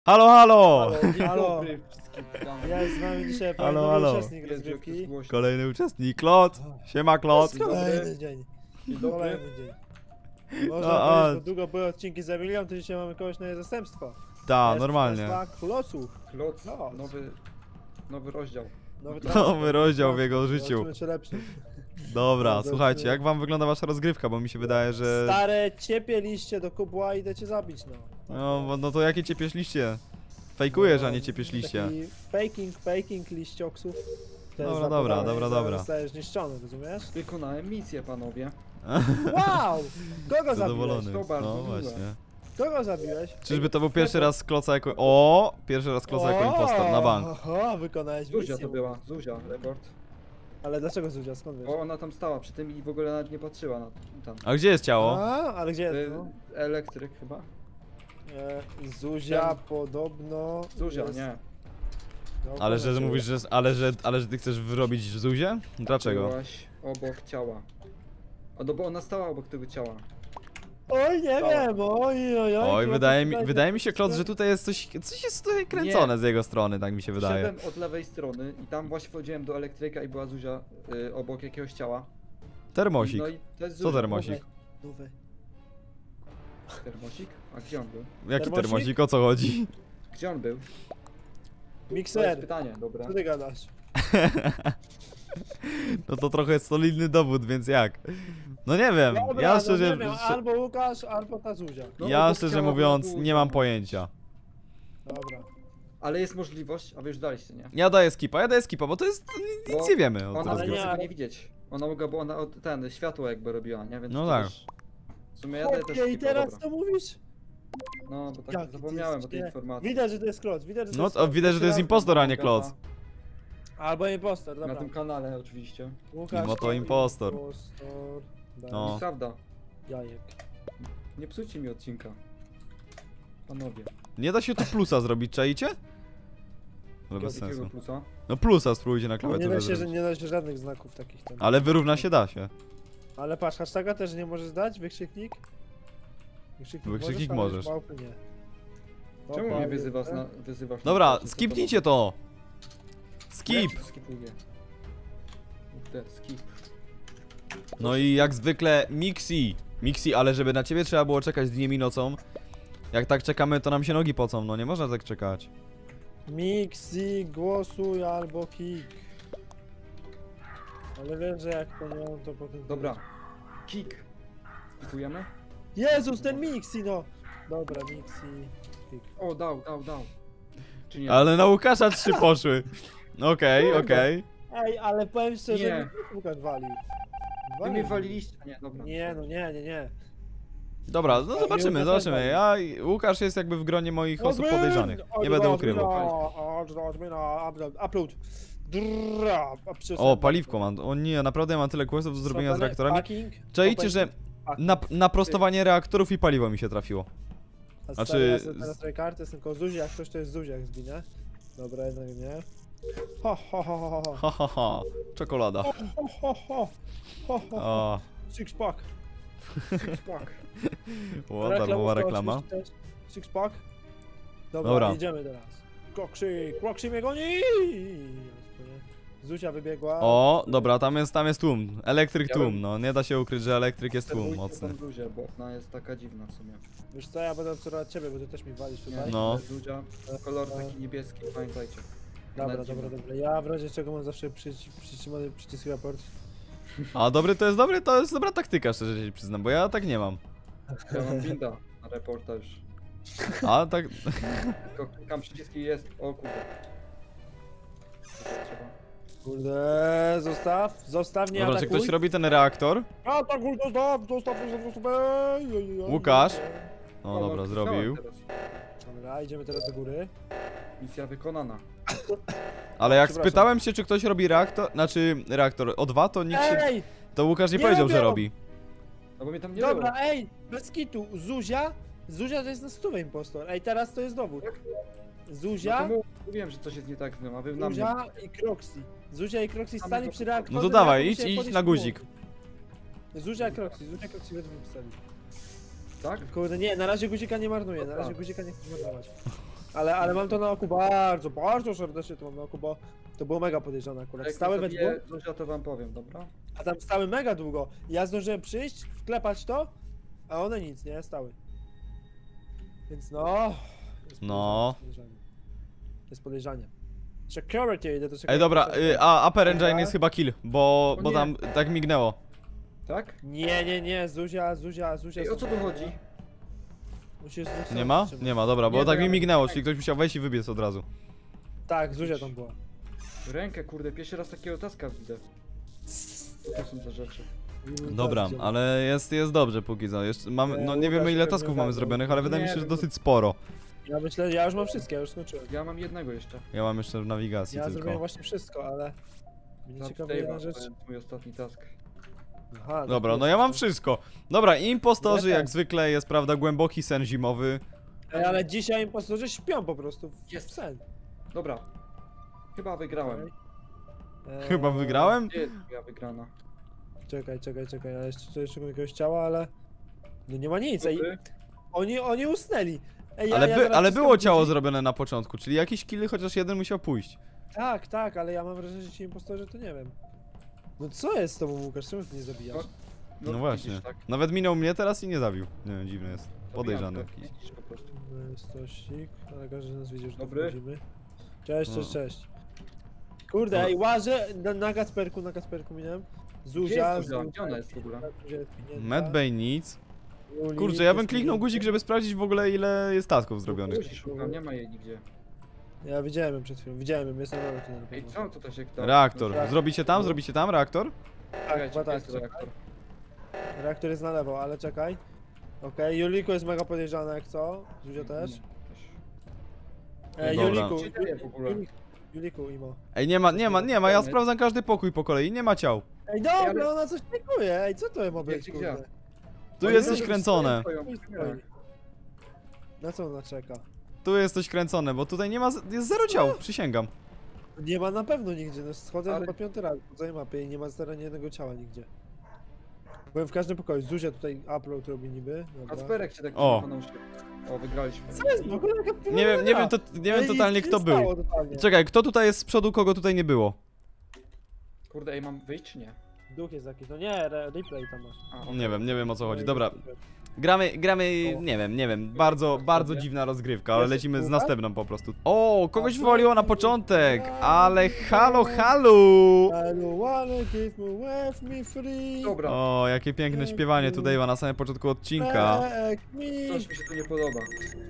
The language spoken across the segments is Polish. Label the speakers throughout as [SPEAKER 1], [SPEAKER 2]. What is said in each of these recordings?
[SPEAKER 1] Halo, halo!
[SPEAKER 2] Dzień
[SPEAKER 3] Halo.
[SPEAKER 2] dobry wszystkim. Witamy.
[SPEAKER 3] Jest z nami dzisiaj
[SPEAKER 1] Halo,
[SPEAKER 3] nowy
[SPEAKER 1] halo.
[SPEAKER 3] uczestnik
[SPEAKER 2] Jezu, jak to
[SPEAKER 3] rozgrywki.
[SPEAKER 2] jest głośno.
[SPEAKER 1] Kolejny uczestnik, Klot! Siema, Klot!
[SPEAKER 3] Kolejny dzień.
[SPEAKER 2] Dzień dobry.
[SPEAKER 3] Kolejny dzień. Można
[SPEAKER 1] No,
[SPEAKER 3] powiedzieć, bo długo były odcinki za milion, to dzisiaj mamy kogoś na zastępstwo.
[SPEAKER 1] Ta,
[SPEAKER 3] Jest
[SPEAKER 1] normalnie.
[SPEAKER 3] Tesla Kloców.
[SPEAKER 2] Klot,
[SPEAKER 3] No.
[SPEAKER 2] nowy rozdział.
[SPEAKER 1] Nowy rozdział w jego życiu.
[SPEAKER 3] Zobaczymy, czy lepszy.
[SPEAKER 1] Dobra,
[SPEAKER 3] Zobaczymy.
[SPEAKER 1] słuchajcie, jak wam wygląda wasza rozgrywka, bo mi się wydaje, że...
[SPEAKER 3] Stare ciepie liście do kubła i idę cię zabić, no.
[SPEAKER 1] No to jakie ciepiesz liście? Fejkujesz, a nie ciepiesz liście.
[SPEAKER 3] Taki faking liścioksów. To jest
[SPEAKER 1] Dobra, dobra,
[SPEAKER 3] zapowiadanie,
[SPEAKER 1] dobra,
[SPEAKER 3] że
[SPEAKER 1] dobra.
[SPEAKER 3] Zostajesz niszczony, rozumiesz?
[SPEAKER 2] Wykonałem misję, panowie.
[SPEAKER 3] Wow! Kogo zabiłeś?
[SPEAKER 1] Zadowolony.
[SPEAKER 2] To bardzo
[SPEAKER 1] No
[SPEAKER 2] miłe.
[SPEAKER 1] właśnie.
[SPEAKER 3] Kogo zabiłeś?
[SPEAKER 1] Czyżby to był pierwszy raz Kloca jako... O! Pierwszy raz Kloca jako impostor, na bank.
[SPEAKER 3] Oho, wykonałeś
[SPEAKER 2] Zuzia
[SPEAKER 3] misję.
[SPEAKER 2] to była, Zuzia, rekord.
[SPEAKER 3] Ale dlaczego Zuzia, skąd wiesz?
[SPEAKER 2] O, ona tam stała przy tym i w ogóle nawet nie patrzyła na tam.
[SPEAKER 1] A gdzie jest ciało?
[SPEAKER 3] A, ale gdzie jest to?
[SPEAKER 2] Elektryk chyba?
[SPEAKER 3] Zuzia
[SPEAKER 2] Ten-
[SPEAKER 3] podobno...
[SPEAKER 2] Zuzia,
[SPEAKER 3] jest-
[SPEAKER 2] nie.
[SPEAKER 3] No,
[SPEAKER 1] Ale że
[SPEAKER 3] podobno.
[SPEAKER 1] mówisz, że... Ale że ty chcesz wyrobić Zuzię? Dlaczego?
[SPEAKER 2] Byłaś obok ciała. A no bo ona stała obok tego ciała.
[SPEAKER 3] Oj, nie
[SPEAKER 2] Stała.
[SPEAKER 3] wiem,
[SPEAKER 1] Oj,
[SPEAKER 3] Klot, tutaj-
[SPEAKER 1] wydaje mi się, Klot, że tutaj jest coś jest tutaj kręcone z jego strony, tak mi się wydaje.
[SPEAKER 2] Szedłem od lewej strony i tam właśnie wchodziłem do elektryka i była Zuzia obok jakiegoś ciała.
[SPEAKER 1] Termosik.
[SPEAKER 2] No i to jest
[SPEAKER 1] Co
[SPEAKER 2] Zuzia.
[SPEAKER 1] termosik?
[SPEAKER 3] Nowy.
[SPEAKER 2] Termosik? A gdzie on był?
[SPEAKER 1] Jaki
[SPEAKER 3] Termosik?
[SPEAKER 1] termosik? O co chodzi?
[SPEAKER 2] Gdzie on był? To jest
[SPEAKER 3] Mikser,
[SPEAKER 2] pytanie, dobra.
[SPEAKER 3] co ty gadasz?
[SPEAKER 1] No to trochę jest solidny dowód, więc jak? No nie wiem,
[SPEAKER 3] Dobra,
[SPEAKER 1] ja
[SPEAKER 3] no
[SPEAKER 1] szczerze,
[SPEAKER 3] nie wiem, albo Łukasz, albo ta Zuzia.
[SPEAKER 2] No,
[SPEAKER 1] ja
[SPEAKER 2] obok
[SPEAKER 1] szczerze
[SPEAKER 2] ciała
[SPEAKER 1] mówiąc
[SPEAKER 2] była
[SPEAKER 1] nie mam
[SPEAKER 2] Zuzia.
[SPEAKER 1] pojęcia.
[SPEAKER 3] Dobra.
[SPEAKER 2] Ale jest możliwość, a wy już daliście, nie?
[SPEAKER 1] Ja daję skipa, bo to jest... nic
[SPEAKER 2] Bo
[SPEAKER 1] nie wiemy o
[SPEAKER 2] Ona
[SPEAKER 1] tym.
[SPEAKER 3] Ale
[SPEAKER 2] mogła
[SPEAKER 3] nie,
[SPEAKER 2] tego
[SPEAKER 3] ale-
[SPEAKER 2] nie widzieć. Ona mogła, bo ona ten światło jakby robiła, nie? Więc
[SPEAKER 1] No
[SPEAKER 2] to
[SPEAKER 1] tak.
[SPEAKER 2] też... W sumie ja daję też
[SPEAKER 3] Okej, i
[SPEAKER 2] skipa,
[SPEAKER 3] teraz
[SPEAKER 2] dobra.
[SPEAKER 3] to mówisz?
[SPEAKER 2] No, bo tak
[SPEAKER 3] Jaki ty
[SPEAKER 2] zapomniałem o
[SPEAKER 3] jesteś,
[SPEAKER 2] tej
[SPEAKER 3] nie?
[SPEAKER 2] informacji.
[SPEAKER 3] Widać, że to jest Klot, widać, że to
[SPEAKER 1] No
[SPEAKER 3] jest
[SPEAKER 1] to
[SPEAKER 3] Klot.
[SPEAKER 1] widać, że to jest
[SPEAKER 2] Jeszcze
[SPEAKER 1] impostor, a nie
[SPEAKER 2] raz
[SPEAKER 1] Kloc.
[SPEAKER 3] Albo impostor,
[SPEAKER 2] Na
[SPEAKER 3] dobra.
[SPEAKER 2] tym kanale oczywiście.
[SPEAKER 3] Łukasz,
[SPEAKER 1] No to impostor.
[SPEAKER 3] Daj.
[SPEAKER 1] No.
[SPEAKER 2] Nieprawda.
[SPEAKER 3] Jajek.
[SPEAKER 2] Nie psujcie mi odcinka. Panowie.
[SPEAKER 1] Nie da się tu plusa zrobić, czaicie? Ale bez
[SPEAKER 2] Jakiego
[SPEAKER 1] sensu.
[SPEAKER 2] plusa?
[SPEAKER 1] No plusa spróbujcie na
[SPEAKER 3] Nie
[SPEAKER 1] klawiaturze
[SPEAKER 3] da się, że
[SPEAKER 1] zrobić.
[SPEAKER 3] nie da się żadnych znaków takich tam.
[SPEAKER 1] Ale wyrówna się da się.
[SPEAKER 3] Ale patrz, hashtaga też nie możesz dać, wykrzyknik?
[SPEAKER 1] Wykrzyknik
[SPEAKER 3] ale
[SPEAKER 1] możesz.
[SPEAKER 3] małpy nie.
[SPEAKER 2] Czemu
[SPEAKER 3] Opa,
[SPEAKER 2] mnie wyzywasz
[SPEAKER 3] nie?
[SPEAKER 2] wyzywasz?
[SPEAKER 1] Dobra,
[SPEAKER 2] na
[SPEAKER 1] skipnijcie to! Skip!
[SPEAKER 2] Ja skipuję. Skip.
[SPEAKER 1] No i jak zwykle Mixi. Mixi, ale żeby na ciebie trzeba było czekać dniem i nocą. Jak tak czekamy, to nam się nogi pocą, no nie można tak czekać.
[SPEAKER 3] Mixi, głosuj albo kick. Ale wiesz, że jak to nie on, to potem...
[SPEAKER 2] Dobra. Kick. Skipujemy?
[SPEAKER 3] Jezus, ten Mixi, no! Dobra, Mixi, kick.
[SPEAKER 2] O, dał. Czy nie?
[SPEAKER 1] Ale na Łukasza 3 poszły. Okej.
[SPEAKER 3] Ej, ale powiem szczerze,
[SPEAKER 2] Nie.
[SPEAKER 3] Łukasz walił.
[SPEAKER 2] Wy mnie waliliście? Nie, dobra.
[SPEAKER 3] Nie, no nie.
[SPEAKER 1] Dobra, no zobaczymy. Ja, Łukasz jest jakby w gronie moich osób podejrzanych. Nie będę ukrywał.
[SPEAKER 3] Upload.
[SPEAKER 1] O, paliwko mam. O nie, naprawdę mam tyle questów do zrobienia z reaktorami.
[SPEAKER 3] Packing.
[SPEAKER 1] Czajcie, że na prostowanie reaktorów i paliwo mi się trafiło.
[SPEAKER 3] Znaczy... Ja
[SPEAKER 1] znaczy-
[SPEAKER 3] teraz tutaj kartę, jestem koło Zuzi, jak ktoś to jest Zuzia, jak zginie. Dobra, jednak nie. Ho.
[SPEAKER 1] Ha ha ha. Czekolada.
[SPEAKER 3] Ho.
[SPEAKER 1] O,
[SPEAKER 3] Six pack.
[SPEAKER 2] Fuck.
[SPEAKER 1] o darmowa reklama.
[SPEAKER 3] Six pack. Dobra,
[SPEAKER 1] Dobra.
[SPEAKER 3] jedziemy teraz. Kroksy mnie goni! Zuzia wybiegła.
[SPEAKER 1] O, dobra, tam jest tłum. Elektryk
[SPEAKER 2] Ja
[SPEAKER 1] tłum,
[SPEAKER 2] bym-
[SPEAKER 1] no nie da się ukryć, że elektryk jest tłum
[SPEAKER 2] Obserwujcie
[SPEAKER 1] mocny.
[SPEAKER 2] tą Zuzię, bo ona jest taka dziwna w sumie.
[SPEAKER 3] Wiesz co, ja będę obserwować ciebie, bo ty też mi walisz
[SPEAKER 2] Nie,
[SPEAKER 3] tutaj.
[SPEAKER 1] No.
[SPEAKER 2] ale Zuzia, kolor taki niebieski, pamiętajcie.
[SPEAKER 3] Dobra.
[SPEAKER 2] dziwna.
[SPEAKER 3] Ja w razie czego mam zawsze przytrzymany przycisk raport.
[SPEAKER 1] A to jest dobra taktyka, szczerze się przyznam, bo ja tak nie mam.
[SPEAKER 2] Ja mam binda na reportaż.
[SPEAKER 1] A tak...
[SPEAKER 2] Tylko klikam przyciski i jest. O kurde. Trzeba.
[SPEAKER 3] Kurde, zostaw, nie
[SPEAKER 1] Dobra, czy
[SPEAKER 3] atakuj.
[SPEAKER 1] ktoś robi ten reaktor?
[SPEAKER 3] Atakuj, zostaw.
[SPEAKER 1] Łukasz? O,
[SPEAKER 2] O,
[SPEAKER 1] dobra,
[SPEAKER 2] no,
[SPEAKER 1] zrobił.
[SPEAKER 2] teraz.
[SPEAKER 3] Dobra, idziemy teraz do góry.
[SPEAKER 2] Misja wykonana.
[SPEAKER 1] Ale jak
[SPEAKER 3] Przepraszam.
[SPEAKER 1] spytałem się, czy ktoś robi reaktor, znaczy reaktor O2, to nikt się...
[SPEAKER 3] Ej,
[SPEAKER 1] To Łukasz nie
[SPEAKER 3] nie
[SPEAKER 1] powiedział, że
[SPEAKER 3] robią!
[SPEAKER 1] robi.
[SPEAKER 2] No bo mnie tam nie
[SPEAKER 3] dobra,
[SPEAKER 2] było.
[SPEAKER 3] ej, bez kitu, Zuzia to jest na 100 impostor. Ej, teraz to jest dowód.
[SPEAKER 2] No
[SPEAKER 3] Zuzia,
[SPEAKER 2] to mówiłem, że coś jest nie tak z nią, a wy na mnie.
[SPEAKER 3] Zuzia i Croxy. Zuzia i Croxy
[SPEAKER 2] Tam
[SPEAKER 3] stali
[SPEAKER 2] to-
[SPEAKER 3] przy reaktorze.
[SPEAKER 1] No to dawaj,
[SPEAKER 3] reaktor
[SPEAKER 1] idź
[SPEAKER 3] musieli podejść
[SPEAKER 1] na
[SPEAKER 3] do
[SPEAKER 1] guzik.
[SPEAKER 3] głowy. Zuzia i Croxy we dwóch stali.
[SPEAKER 2] Tak?
[SPEAKER 3] Kurde, nie, na razie guzika nie marnuję, na razie guzika nie chcę marnować. Ale mam to na oku bardzo, bardzo serdecznie to mam na oku, bo to było mega podejrzane akurat.
[SPEAKER 2] Jak
[SPEAKER 3] Stały we
[SPEAKER 2] zabiję
[SPEAKER 3] dwóch,
[SPEAKER 2] Zuzia, to wam powiem, dobra?
[SPEAKER 3] a tam stały mega długo. Ja zdążyłem przyjść, wklepać to, a one nic, nie? Stały. Więc no... jest
[SPEAKER 1] No.
[SPEAKER 3] podejrzanie. Jest podejrzanie. Security, idę do security.
[SPEAKER 1] Ej, dobra, a Upper Engine jest chyba kill, bo
[SPEAKER 2] nie.
[SPEAKER 1] tam tak mignęło.
[SPEAKER 2] Tak?
[SPEAKER 3] Nie, Zuzia.
[SPEAKER 2] Ej, o co tu chodzi?
[SPEAKER 3] Musisz z dwóch
[SPEAKER 1] Nie
[SPEAKER 3] stron
[SPEAKER 1] ma?
[SPEAKER 3] trzymać.
[SPEAKER 1] Nie ma, dobra, bo
[SPEAKER 2] Nie,
[SPEAKER 1] tak
[SPEAKER 2] bo
[SPEAKER 1] mi
[SPEAKER 2] ja-
[SPEAKER 1] mignęło, czyli ktoś musiał wejść i wybiec od razu.
[SPEAKER 3] Tak, Zuzia tam była.
[SPEAKER 2] Rękę, kurde, pierwszy raz takiego taska widzę. To są te rzeczy.
[SPEAKER 1] Dobra, ale jest dobrze póki co. Jeszcze mamy, no nie wiemy ile tasków mamy zrobionych, ale wydaje mi się, że dosyć sporo.
[SPEAKER 3] Ja myślę, ja już mam wszystkie, ja już skończyłem.
[SPEAKER 2] Ja mam jednego jeszcze.
[SPEAKER 1] Ja mam jeszcze w nawigacji
[SPEAKER 3] Ja zrobiłem
[SPEAKER 1] tylko.
[SPEAKER 3] właśnie wszystko, ale... Mnie ciekawi
[SPEAKER 2] Dave'a,
[SPEAKER 3] jedna
[SPEAKER 2] to
[SPEAKER 3] rzecz.
[SPEAKER 2] jest mój ostatni task.
[SPEAKER 3] Aha,
[SPEAKER 1] Dobra,
[SPEAKER 3] tak
[SPEAKER 1] no ja mam
[SPEAKER 3] jest.
[SPEAKER 1] wszystko. Dobra, impostorzy
[SPEAKER 3] Ja
[SPEAKER 1] jak
[SPEAKER 3] też.
[SPEAKER 1] zwykle jest, prawda, głęboki sen zimowy.
[SPEAKER 3] Ej, ale dzisiaj impostorzy śpią po prostu w
[SPEAKER 2] Jest.
[SPEAKER 3] sen.
[SPEAKER 2] Dobra. Chyba wygrałem.
[SPEAKER 1] Chyba wygrałem?
[SPEAKER 2] Gdzie jest moja wygrana?
[SPEAKER 3] Czekaj, ja jeszcze szukam jakiegoś ciała, ale... No nie ma nic, ej,
[SPEAKER 2] Ty?
[SPEAKER 3] oni usnęli. Ej,
[SPEAKER 1] Ale,
[SPEAKER 3] zaraz
[SPEAKER 1] ale
[SPEAKER 3] wciskam
[SPEAKER 1] było ciało
[SPEAKER 3] guzik.
[SPEAKER 1] zrobione na początku, czyli jakiś kill chociaż jeden musiał pójść.
[SPEAKER 3] Tak, ale ja mam wrażenie, że ci impostorzy to nie wiem. No co jest z tobą, Łukasz? Czemu ty nie zabijasz?
[SPEAKER 1] No właśnie.
[SPEAKER 2] widzisz, tak.
[SPEAKER 1] Nawet minął mnie teraz i nie zabił. Nie wiem, dziwne jest. Podejrzany
[SPEAKER 2] Zabijam to,
[SPEAKER 1] jakiś.
[SPEAKER 2] widzisz po prostu.
[SPEAKER 3] No jest tościk, ale każdy z nas widzi, że tu
[SPEAKER 2] Dobry.
[SPEAKER 3] wchodzimy. Cześć.
[SPEAKER 1] No.
[SPEAKER 3] Kurde,
[SPEAKER 1] No.
[SPEAKER 3] ej, łażę na Kacperku minąłem.
[SPEAKER 2] Gdzie
[SPEAKER 3] Zuzia,
[SPEAKER 2] jest Zuzia? Gdzie ona jest w ogóle?
[SPEAKER 3] Zuzia jest pinięta.
[SPEAKER 1] Medbay nic.
[SPEAKER 3] Juli
[SPEAKER 1] Kurczę, ja bym
[SPEAKER 3] jest
[SPEAKER 1] kliknął
[SPEAKER 3] pinięta.
[SPEAKER 1] guzik, żeby sprawdzić w ogóle ile jest tasków zrobionych.
[SPEAKER 2] Musi szukam, nie ma jej nigdzie.
[SPEAKER 3] Ja widziałem ją przed chwilą, jest na dole tu na
[SPEAKER 2] Ej,
[SPEAKER 3] pewno.
[SPEAKER 2] co to się kto?
[SPEAKER 1] Reaktor.
[SPEAKER 3] Tak.
[SPEAKER 1] Zrobicie tam reaktor?
[SPEAKER 2] Czekajcie,
[SPEAKER 3] chyba
[SPEAKER 2] gdzie
[SPEAKER 3] tak,
[SPEAKER 2] jest reaktor?
[SPEAKER 3] Reaktor jest na lewo, ale czekaj. Okej, Juliku jest mega podejrzany jak co? Zuzia też?
[SPEAKER 1] Dobra.
[SPEAKER 3] Juliku,
[SPEAKER 2] Gdzie to jest w ogóle?
[SPEAKER 3] Juliku, Imo.
[SPEAKER 1] Ej, nie ma, ja sprawdzam każdy pokój po kolei, nie ma ciał.
[SPEAKER 3] Ej, dobra,
[SPEAKER 2] ale-
[SPEAKER 3] ona coś pikuje, ej, co to ma być,
[SPEAKER 2] Gdzie?
[SPEAKER 3] kurde?
[SPEAKER 1] Tu
[SPEAKER 3] O
[SPEAKER 1] jest
[SPEAKER 3] Jezu,
[SPEAKER 1] coś kręcone.
[SPEAKER 2] Tak.
[SPEAKER 3] Na co ona czeka?
[SPEAKER 1] Tu jest coś kręcone, bo tutaj nie ma, jest zero ciał, przysięgam.
[SPEAKER 3] Nie ma na pewno nigdzie, no schodzę
[SPEAKER 2] Ale-
[SPEAKER 3] chyba 5. raz po całej mapie i nie ma stara ani jednego ciała nigdzie. Byłem w każdym pokoju, Zuzia tutaj upload robi niby, dobra.
[SPEAKER 2] Kacperek cię tak
[SPEAKER 1] O.
[SPEAKER 2] nauczył. O, wygraliśmy.
[SPEAKER 3] Co jest w ogóle jaka
[SPEAKER 1] Nie wiem totalnie kto był.
[SPEAKER 3] Totalnie.
[SPEAKER 1] Czekaj, kto tutaj jest z przodu, kogo tutaj nie było?
[SPEAKER 2] Kurde, ej, mam wyjść czy nie?
[SPEAKER 3] Duch jest jakiś, no nie, replay tam masz.
[SPEAKER 2] A, okej.
[SPEAKER 1] Nie wiem o co chodzi. Dobra, gramy, nie wiem, bardzo dziwna rozgrywka, ale
[SPEAKER 3] Jesteś
[SPEAKER 1] lecimy z
[SPEAKER 3] Łukasz?
[SPEAKER 1] następną po prostu. O, kogoś wywaliło na początek,
[SPEAKER 3] Tak.
[SPEAKER 1] ale halo!
[SPEAKER 3] I don't wanna give me with me free.
[SPEAKER 2] Dobra,
[SPEAKER 1] O, jakie piękne śpiewanie tu Dave'a na samym początku odcinka.
[SPEAKER 3] Back me.
[SPEAKER 2] coś mi się tu nie podoba.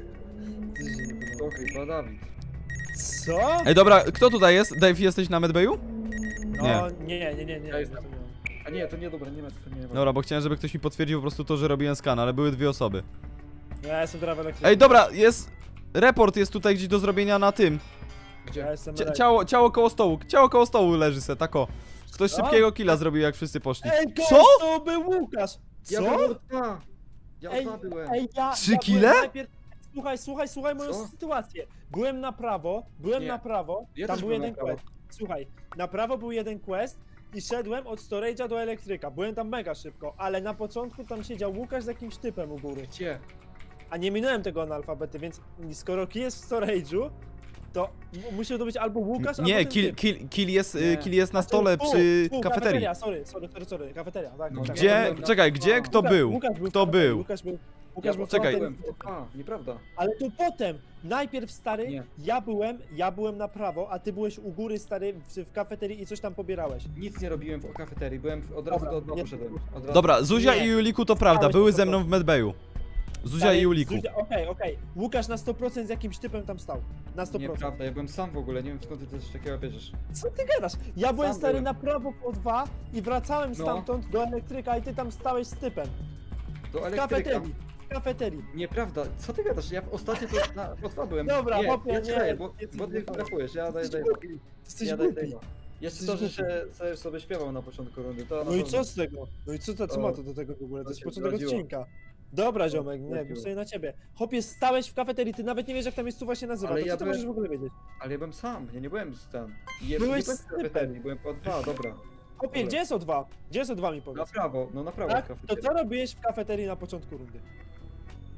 [SPEAKER 2] To chyba Dawid.
[SPEAKER 3] Co?
[SPEAKER 1] Ej, dobra, kto tutaj jest? Dave, jesteś na medbayu?
[SPEAKER 3] No, nie.
[SPEAKER 2] Ja jestem. A nie, to nie dobra, nie ma, to nie ma.
[SPEAKER 1] Dobra, bo chciałem, żeby ktoś mi potwierdził po prostu to, że robiłem skan, ale były dwie osoby.
[SPEAKER 3] Ja jestem teraz w elektryku.
[SPEAKER 1] Ej, dobra, jest... Report jest tutaj gdzieś do zrobienia na tym.
[SPEAKER 2] Gdzie?
[SPEAKER 3] Ja jestem
[SPEAKER 1] Ciało koło stołu leży se, tako. Ktoś
[SPEAKER 3] Co?
[SPEAKER 1] szybkiego killa zrobił, jak wszyscy poszli.
[SPEAKER 3] Ej,
[SPEAKER 1] Co?
[SPEAKER 3] To był Łukasz!
[SPEAKER 2] Ja
[SPEAKER 3] Co?
[SPEAKER 2] byłem dwa! Ja
[SPEAKER 3] Ej,
[SPEAKER 2] dwa byłem.
[SPEAKER 3] Ej, ja
[SPEAKER 1] 3
[SPEAKER 3] byłem
[SPEAKER 1] kile?
[SPEAKER 3] najpierw- Słuchaj moją
[SPEAKER 2] Co?
[SPEAKER 3] sytuację. Byłem na prawo,
[SPEAKER 2] Nie.
[SPEAKER 3] tam
[SPEAKER 2] Ja też
[SPEAKER 3] był
[SPEAKER 2] byłem
[SPEAKER 3] jeden
[SPEAKER 2] na prawo.
[SPEAKER 3] quest. Słuchaj, na prawo był jeden quest i szedłem od storage'a do elektryka. Byłem tam mega szybko, ale na początku tam siedział Łukasz z jakimś typem u góry.
[SPEAKER 2] Gdzie?
[SPEAKER 3] A nie minąłem tego analfabety, więc skoro kill jest w storage'u, to musiał to być albo Łukasz,
[SPEAKER 1] Nie,
[SPEAKER 3] albo ten typ.
[SPEAKER 2] Nie.
[SPEAKER 1] kill jest na stole przy kafeterii.
[SPEAKER 3] Sorry, kafeteria, tak.
[SPEAKER 2] No,
[SPEAKER 3] tak,
[SPEAKER 1] Gdzie?
[SPEAKER 3] tak.
[SPEAKER 1] Czekaj, gdzie? Kto był?
[SPEAKER 3] Łukasz był w
[SPEAKER 1] Kto
[SPEAKER 3] kafeterii,
[SPEAKER 1] był?
[SPEAKER 3] Łukasz był
[SPEAKER 2] Ja
[SPEAKER 3] w
[SPEAKER 1] czekaj.
[SPEAKER 3] kafeterii.
[SPEAKER 2] byłem. A, nieprawda.
[SPEAKER 3] Ale to potem, najpierw stary,
[SPEAKER 2] Nie.
[SPEAKER 3] ja byłem na prawo, a ty byłeś u góry stary w kafeterii i coś tam pobierałeś.
[SPEAKER 2] Nic nie robiłem w kafeterii, byłem od razu
[SPEAKER 3] Dobra,
[SPEAKER 2] do dwa
[SPEAKER 3] nie.
[SPEAKER 2] poszedłem. Od razu.
[SPEAKER 1] Dobra, Zuzia
[SPEAKER 3] Nie.
[SPEAKER 1] i Juliku to prawda,
[SPEAKER 3] Stałeś
[SPEAKER 1] były
[SPEAKER 3] po
[SPEAKER 1] ze mną w medbayu. Zuzia
[SPEAKER 3] Stary,
[SPEAKER 1] i Juliku.
[SPEAKER 3] Okej. Łukasz na 100% z jakimś typem tam stał. Na 100%.
[SPEAKER 2] Nieprawda, ja byłem sam w ogóle, nie wiem skąd ty coś takiego bierzesz.
[SPEAKER 3] Co ty gadasz? Ja byłem
[SPEAKER 2] Sam
[SPEAKER 3] stary
[SPEAKER 2] byłem.
[SPEAKER 3] na prawo po 2 i wracałem
[SPEAKER 2] No.
[SPEAKER 3] stamtąd do elektryka i ty tam stałeś z typem.
[SPEAKER 2] Do
[SPEAKER 3] W
[SPEAKER 2] elektryka.
[SPEAKER 3] kafeterii. W kafeterii.
[SPEAKER 2] Nieprawda, co ty gadasz? Ja ostatnio to po dwa byłem.
[SPEAKER 3] Dobra,
[SPEAKER 2] nie,
[SPEAKER 3] chłopie,
[SPEAKER 2] ja
[SPEAKER 3] nie,
[SPEAKER 2] ci daję, bo
[SPEAKER 3] jesteś
[SPEAKER 2] ty
[SPEAKER 3] głupi.
[SPEAKER 2] trafujesz, ja daję
[SPEAKER 3] Jesteś
[SPEAKER 2] Dave'a.
[SPEAKER 3] głupi. Jesteś
[SPEAKER 2] Ja daję
[SPEAKER 3] głupi.
[SPEAKER 2] Dave'a. Jeszcze
[SPEAKER 3] Jesteś
[SPEAKER 2] to, że sobie śpiewał na początku rundy, to
[SPEAKER 3] No i
[SPEAKER 2] na
[SPEAKER 3] co
[SPEAKER 2] pewno.
[SPEAKER 3] z tego? No i co ma to do tego w ogóle? To
[SPEAKER 2] To
[SPEAKER 3] jest
[SPEAKER 2] się
[SPEAKER 3] początek
[SPEAKER 2] zdradziło.
[SPEAKER 3] odcinka. Dobra ziomek, nie,
[SPEAKER 2] zdradziło.
[SPEAKER 3] głosuję na ciebie. Chłopie, stałeś w kafeterii, ty nawet nie wiesz jak ta miejscowa się nazywa,
[SPEAKER 2] Ale
[SPEAKER 3] to co
[SPEAKER 2] ja
[SPEAKER 3] ty
[SPEAKER 2] byłem-
[SPEAKER 3] możesz w ogóle wiedzieć?
[SPEAKER 2] Ale ja byłem sam, ja nie byłem tam. Nie
[SPEAKER 3] Byłeś
[SPEAKER 2] byłem
[SPEAKER 3] z
[SPEAKER 2] w kafeterii, byłem po dwa, dobra.
[SPEAKER 3] Chłopie,
[SPEAKER 2] Dobra.
[SPEAKER 3] gdzie jest O2? Gdzie jest O2 mi
[SPEAKER 2] Na
[SPEAKER 3] powiedz?
[SPEAKER 2] prawo, no na prawo w
[SPEAKER 3] Tak? To
[SPEAKER 2] kafeterii.
[SPEAKER 3] co robiłeś w kafeterii na początku rundy?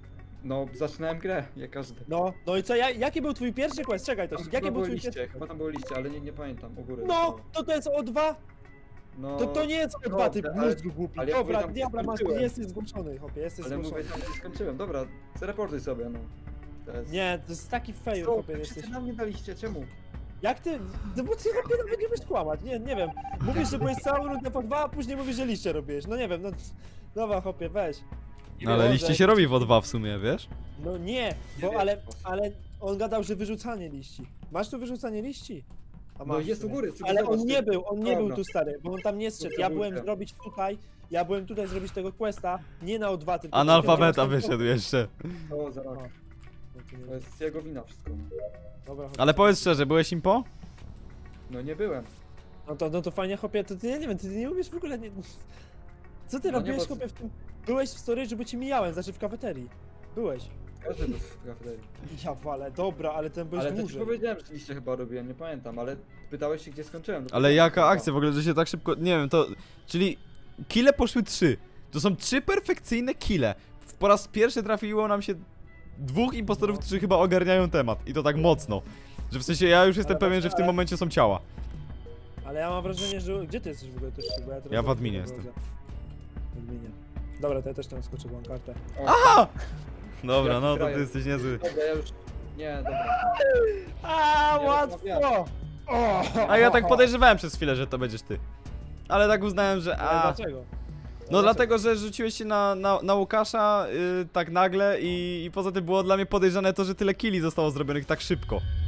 [SPEAKER 2] No, zaczynałem grę, jak każdy.
[SPEAKER 3] No i co, jaki był twój pierwszy quest? Czekaj też, jaki był twój pierwszy?
[SPEAKER 2] Chyba tam było liście, ale nie pamiętam, u góry.
[SPEAKER 3] No, to jest O2?
[SPEAKER 2] No,
[SPEAKER 3] To nie jest O2, ty
[SPEAKER 2] dobrze, ale-
[SPEAKER 3] mózgu głupi.
[SPEAKER 2] ale ja
[SPEAKER 3] Dobra,
[SPEAKER 2] mówię, tam
[SPEAKER 3] diabla masz,
[SPEAKER 2] skończyłem.
[SPEAKER 3] jesteś zgłoszony, chłopie, jesteś
[SPEAKER 2] ale
[SPEAKER 3] zgłoszony.
[SPEAKER 2] mówię, tam gdzie skończyłem. Dobra, zreportuj sobie, no. To jest...
[SPEAKER 3] Nie, to jest taki fail,
[SPEAKER 2] Co?
[SPEAKER 3] chłopie, jesteś.
[SPEAKER 2] Wszyscy na mnie daliście, czemu?
[SPEAKER 3] Jak ty, no bo ty chłopie nawet nie umiesz kłamać, nie wiem. Mówisz, że byłeś całą rundę po 2, a później mówisz, że liście robiłeś. No nie wiem, no. Dobra, chłopie, weź.
[SPEAKER 1] No ale liście się robi w O2 w sumie, wiesz?
[SPEAKER 3] No nie, bo ale on gadał, że wyrzucanie liści. Masz tu wyrzucanie liści? A
[SPEAKER 2] No
[SPEAKER 3] masz,
[SPEAKER 2] jest
[SPEAKER 3] w
[SPEAKER 2] u
[SPEAKER 3] sumie.
[SPEAKER 2] góry, sobie
[SPEAKER 3] Ale
[SPEAKER 2] zobacz,
[SPEAKER 3] on
[SPEAKER 2] ty.
[SPEAKER 3] nie był
[SPEAKER 2] Dobra.
[SPEAKER 3] tu stary, bo on tam nie zszedł. Ja byłem zrobić tutaj, zrobić tego questa, nie na O2, tylko...
[SPEAKER 1] Analfabeta wyszedł jeszcze.
[SPEAKER 2] O, zaraz.
[SPEAKER 3] No. No to nie
[SPEAKER 2] To
[SPEAKER 3] wiem.
[SPEAKER 2] jest jego wina wszystko.
[SPEAKER 3] Dobra, chodź.
[SPEAKER 1] Ale powiedz szczerze, byłeś impo?
[SPEAKER 2] No nie byłem.
[SPEAKER 3] No to fajnie, chłopie, to ty nie wiem, ty nie umiesz w ogóle, nie... Co ty
[SPEAKER 2] No nie,
[SPEAKER 3] robiłeś,
[SPEAKER 2] bo-
[SPEAKER 3] chłopie, w tym... Byłeś w storage'u, bo ci mijałem, znaczy w kafeterii. Byłeś.
[SPEAKER 2] Każdy był w kafeterii.
[SPEAKER 3] Ja walę, dobra, ale ten byłeś
[SPEAKER 2] Ale to ci
[SPEAKER 3] dłużej.
[SPEAKER 2] powiedziałem, że liście chyba robiłem, nie pamiętam, ale pytałeś się gdzie skończyłem. to
[SPEAKER 1] Ale
[SPEAKER 2] powiedziałem,
[SPEAKER 1] jaka
[SPEAKER 2] że
[SPEAKER 1] akcja w ogóle, że się tak szybko... Nie wiem, to... Czyli... Kille poszły 3. To są 3 perfekcyjne kille. Po raz pierwszy trafiło nam się 2 impostorów, którzy chyba ogarniają temat. I to tak mocno. Że w sensie ja już jestem
[SPEAKER 3] Ale
[SPEAKER 1] pewien,
[SPEAKER 3] właśnie,
[SPEAKER 1] że w tym
[SPEAKER 3] ale-
[SPEAKER 1] momencie są ciała.
[SPEAKER 3] Ale ja mam wrażenie, że... Gdzie ty jesteś w ogóle też? Bo ja, teraz
[SPEAKER 1] Ja w
[SPEAKER 3] nie
[SPEAKER 1] adminie
[SPEAKER 3] wiem,
[SPEAKER 1] jestem.
[SPEAKER 3] W adminie. Dobra, to ja też tam skoczę, mam kartę.
[SPEAKER 2] O,
[SPEAKER 1] Aha! Dobra,
[SPEAKER 2] Jaki
[SPEAKER 1] no to ty
[SPEAKER 2] frajer.
[SPEAKER 1] jesteś niezły.
[SPEAKER 2] Dobra, ja już... Nie, dobra.
[SPEAKER 3] A
[SPEAKER 2] Nie
[SPEAKER 3] łatwo! O!
[SPEAKER 1] A ja tak podejrzewałem przez chwilę, że to będziesz ty. Ale tak uznałem, że
[SPEAKER 3] Ale dlaczego?
[SPEAKER 1] No dlatego, że rzuciłeś się na Łukasza tak nagle i poza tym było dla mnie podejrzane to, że tyle killi zostało zrobionych tak szybko.